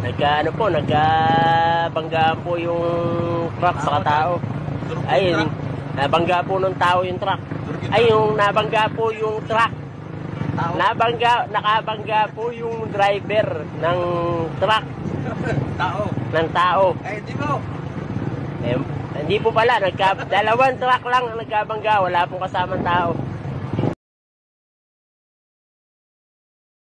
Ano po, nagkabanggaan po yung truck sa tao. Ay, nabangga po ng tao yung truck. Ay, yung nabangga po yung truck. Nakabangga po yung driver ng truck. Ng tao. Ay, di mo. Hindi po pala, dalawang truck lang ang nagkabangga, wala pong kasamang tao.